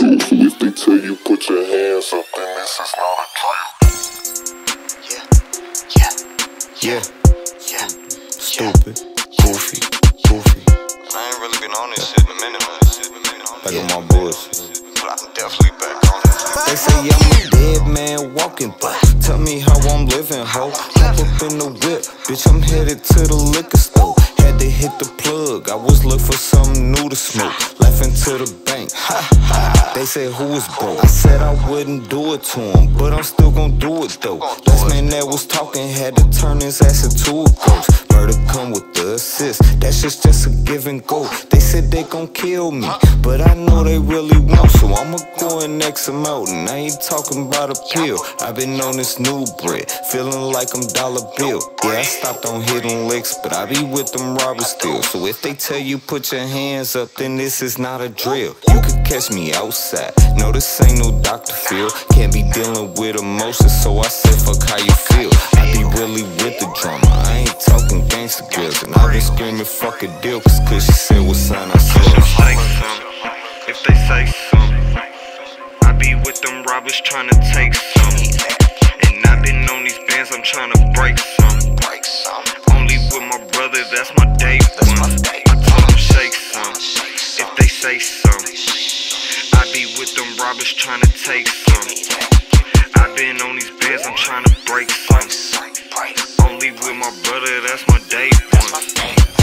drill. So if they tell you put your hands up, then this is not a drill. Yeah. Stupid, goofy. I ain't really been on this shit in a minute, man. Back on my bullshit. But I'm definitely back on it. They say I'm a dead man walking, but tell me how I'm living, ho. Hop up in the whip, bitch, I'm headed to the liquor store. Had to hit the plug, I was looking for something new to smoke. Laughing to the bank, ha ha. They said who was broke? I said I wouldn't do it to him, but I'm still gon' do it though. Last man that was talking had to turn his ass into a ghost. Murder come with the assist, that's just a give and go. They said they gon' kill me, but I know they really won't, so I'ma go and X them out. And I ain't talking about a pill, I've been on this new bread, feeling like I'm dollar bill. Yeah, I stopped on hitting licks, but I be with them robbers still. So if they tell you put your hands up, then this is not a drill. You could catch me outside, no this ain't no Dr. Phil. Can't be dealing with emotions, so I said fuck how you feel. I be really with the drama, I ain't talking gangsta girls. And I been screaming fuck a deal, cause she said what sign I said. If they say something, I be with them robbers tryna take something. And I been on these bands, I'm tryna break something. Only with my brother, that's my day one. I told him shake some, if they say something. I be with them robbers tryna take something. I been on these bands, I'm tryna break something. Only with my brother, that's my day one.